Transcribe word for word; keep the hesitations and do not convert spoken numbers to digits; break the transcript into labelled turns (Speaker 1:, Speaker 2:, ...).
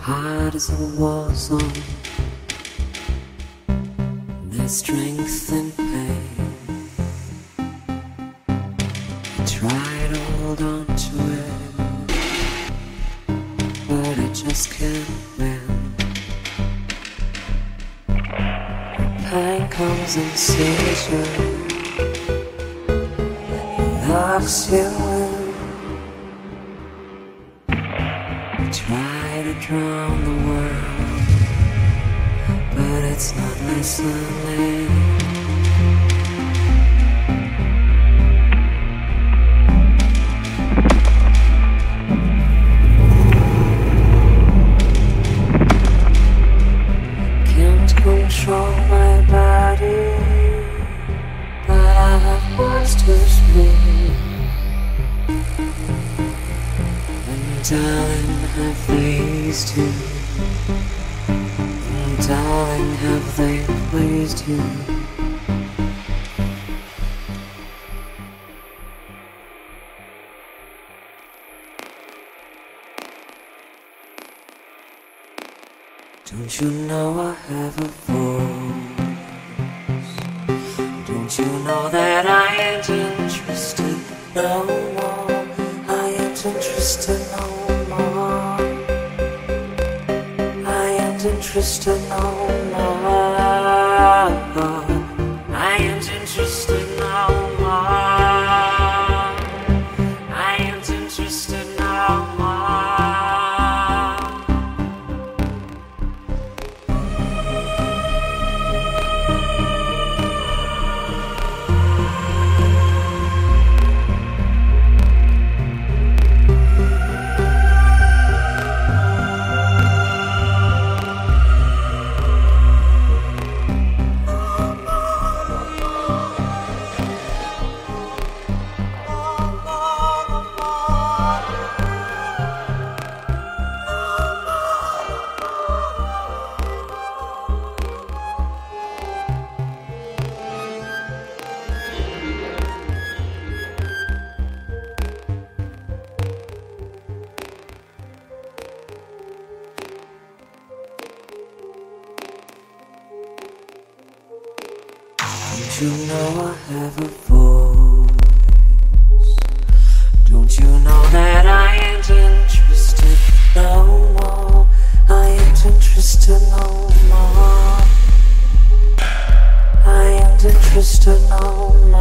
Speaker 1: heart is a war zone. There's strength in pain. I try to hold on to it, but I just can't win. Pain comes and sees you, locks you in. You try to drown the world, but it's not listening. Can't control my body, but I have words to speak. And darling, have pleased you? And darling, have they pleased you? Don't you know I have a voice? Don't you know that I ain't interested no more? I ain't interested no more. I ain't interested no more. I ain't interested no more. I ain't interested no more. Don't you know I have a voice? Don't you know that I ain't interested no more? I ain't interested no more. I ain't interested no more.